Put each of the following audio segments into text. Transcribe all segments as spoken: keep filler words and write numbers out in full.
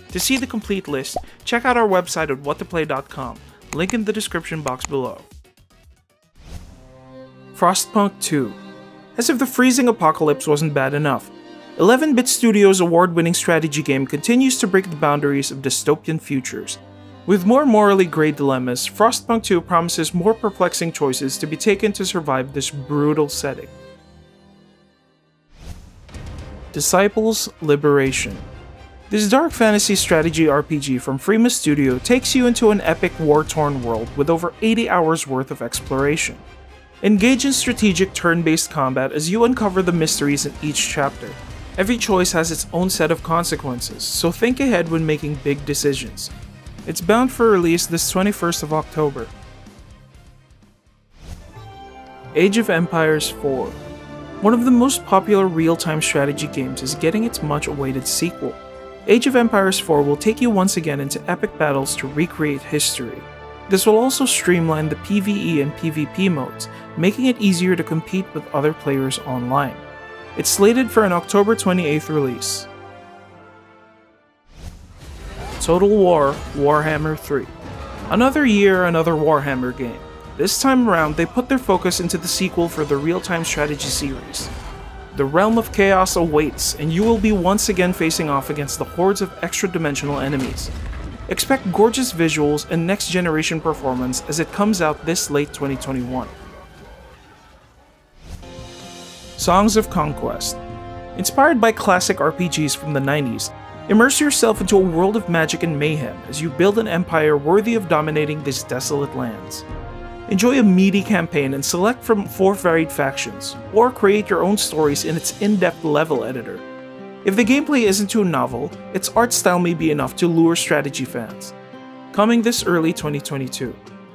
To see the complete list, check out our website at what to play dot com, link in the description box below. Frostpunk two. As if the freezing apocalypse wasn't bad enough, eleven bit Studios' award-winning strategy game continues to break the boundaries of dystopian futures. With more morally gray dilemmas, Frostpunk two promises more perplexing choices to be taken to survive this brutal setting. Disciples Liberation. This dark fantasy strategy R P G from Frema Studio takes you into an epic war-torn world with over eighty hours worth of exploration. Engage in strategic turn-based combat as you uncover the mysteries in each chapter. Every choice has its own set of consequences, so think ahead when making big decisions. It's bound for release this twenty-first of October. Age of Empires four. One of the most popular real-time strategy games is getting its much-awaited sequel. Age of Empires four will take you once again into epic battles to recreate history. This will also streamline the PvE and PvP modes, making it easier to compete with other players online. It's slated for an October twenty-eighth release. Total War Warhammer three. Another year, another Warhammer game. This time around, they put their focus into the sequel for the real-time strategy series. The Realm of Chaos awaits, and you will be once again facing off against the hordes of extra-dimensional enemies. Expect gorgeous visuals and next-generation performance as it comes out this late twenty twenty-one. Songs of Conquest. Inspired by classic R P Gs from the nineties, immerse yourself into a world of magic and mayhem as you build an empire worthy of dominating these desolate lands. Enjoy a meaty campaign and select from four varied factions, or create your own stories in its in-depth level editor. If the gameplay isn't too novel, its art style may be enough to lure strategy fans. Coming this early twenty twenty-two.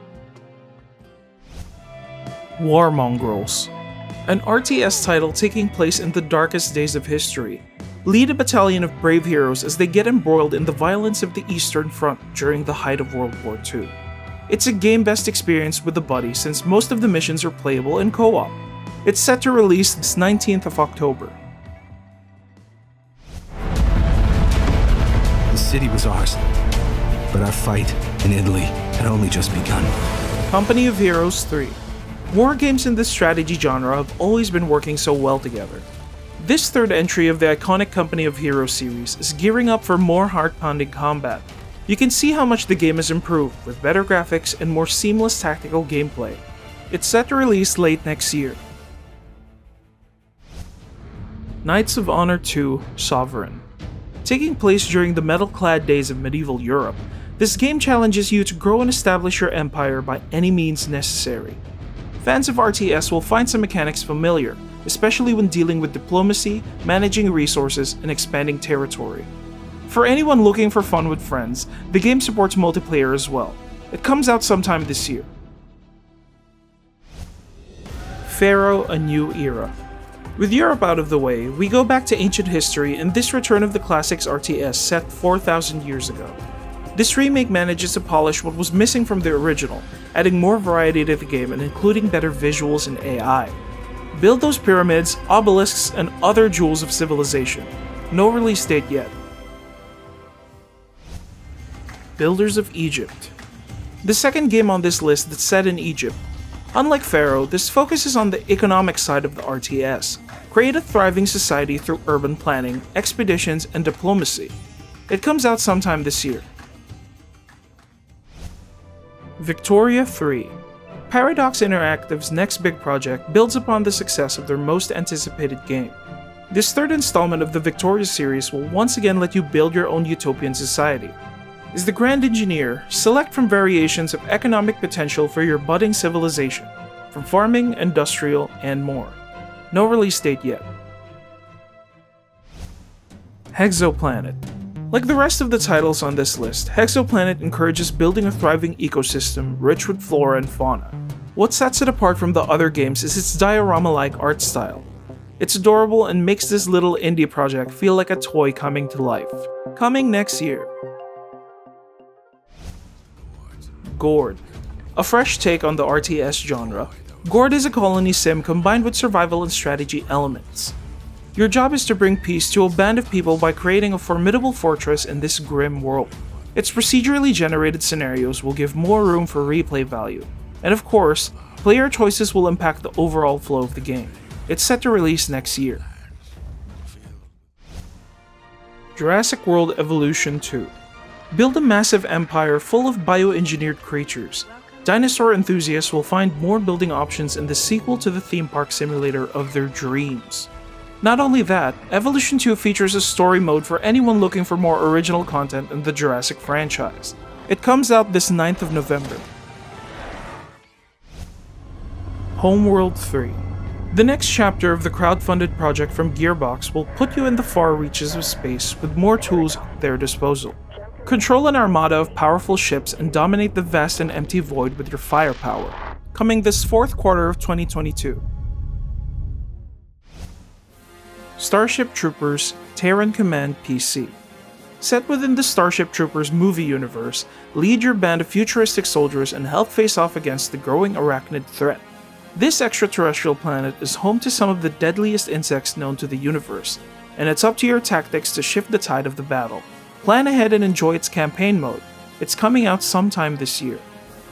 War Mongrels. An R T S title taking place in the darkest days of history. Lead a battalion of brave heroes as they get embroiled in the violence of the Eastern Front during the height of World War Two. It's a game-best experience with a buddy since most of the missions are playable in co-op. It's set to release this nineteenth of October. The city was ours, but our fight in Italy had only just begun. Company of Heroes three. War games in this strategy genre have always been working so well together. This third entry of the iconic Company of Heroes series is gearing up for more heart-pounding combat. You can see how much the game has improved with better graphics and more seamless tactical gameplay. It's set to release late next year. Knights of Honor two Sovereign. Taking place during the metal-clad days of medieval Europe, this game challenges you to grow and establish your empire by any means necessary. Fans of R T S will find some mechanics familiar, especially when dealing with diplomacy, managing resources, and expanding territory. For anyone looking for fun with friends, the game supports multiplayer as well. It comes out sometime this year. Pharaoh: A New Era. With Europe out of the way, we go back to ancient history in this return of the classics R T S set four thousand years ago. This remake manages to polish what was missing from the original, adding more variety to the game and including better visuals and A I. Build those pyramids, obelisks, and other jewels of civilization. No release date yet. Builders of Egypt. The second game on this list that's set in Egypt. Unlike Pharaoh, this focuses on the economic side of the R T S. Create a thriving society through urban planning, expeditions, and diplomacy. It comes out sometime this year. Victoria three. Paradox Interactive's next big project builds upon the success of their most anticipated game. This third installment of the Victoria series will once again let you build your own utopian society. As the Grand Engineer, select from variations of economic potential for your budding civilization, from farming, industrial, and more. No release date yet. Hexoplanet. Like the rest of the titles on this list, Hexoplanet encourages building a thriving ecosystem rich with flora and fauna. What sets it apart from the other games is its diorama-like art style. It's adorable and makes this little indie project feel like a toy coming to life. Coming next year. Gord. A fresh take on the R T S genre, Gord is a colony sim combined with survival and strategy elements. Your job is to bring peace to a band of people by creating a formidable fortress in this grim world. Its procedurally generated scenarios will give more room for replay value, and of course, player choices will impact the overall flow of the game. It's set to release next year. Jurassic World Evolution two. Build a massive empire full of bioengineered creatures. Dinosaur enthusiasts will find more building options in the sequel to the theme park simulator of their dreams. Not only that, Evolution two features a story mode for anyone looking for more original content in the Jurassic franchise. It comes out this ninth of November. Homeworld three. The next chapter of the crowdfunded project from Gearbox will put you in the far reaches of space with more tools at their disposal. Control an armada of powerful ships and dominate the vast and empty void with your firepower. Coming this fourth quarter of twenty twenty-two. Starship Troopers Terran Command P C. Set within the Starship Troopers movie universe, lead your band of futuristic soldiers and help face off against the growing arachnid threat. This extraterrestrial planet is home to some of the deadliest insects known to the universe, and it's up to your tactics to shift the tide of the battle. Plan ahead and enjoy its campaign mode. It's coming out sometime this year.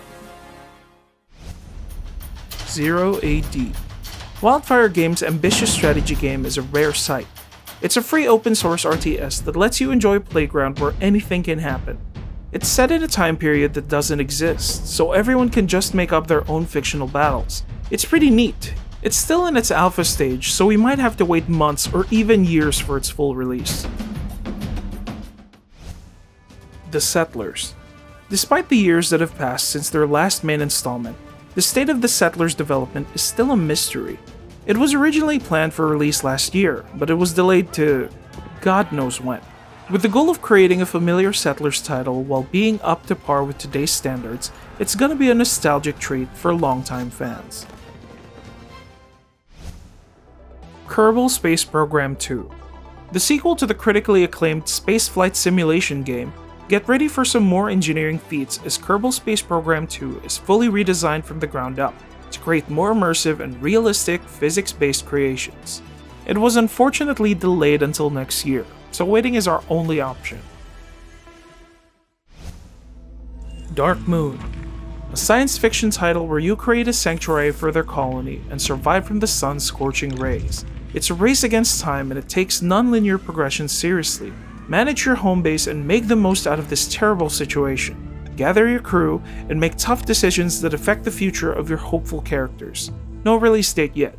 Zero A D. Wildfire Games' ambitious strategy game is a rare sight. It's a free open source R T S that lets you enjoy a playground where anything can happen. It's set in a time period that doesn't exist, so everyone can just make up their own fictional battles. It's pretty neat. It's still in its alpha stage, so we might have to wait months or even years for its full release. The Settlers. Despite the years that have passed since their last main installment, the state of the Settlers development is still a mystery. It was originally planned for release last year, but it was delayed to God knows when. With the goal of creating a familiar Settlers title while being up to par with today's standards, it's gonna be a nostalgic treat for longtime fans. Kerbal Space Program two. The sequel to the critically acclaimed spaceflight simulation game, get ready for some more engineering feats as Kerbal Space Program two is fully redesigned from the ground up to create more immersive and realistic physics-based creations. It was unfortunately delayed until next year, so waiting is our only option. Dark Moon. A science fiction title where you create a sanctuary for their colony and survive from the sun's scorching rays. It's a race against time and it takes non-linear progression seriously. Manage your home base and make the most out of this terrible situation. Gather your crew and make tough decisions that affect the future of your hopeful characters. No release date yet,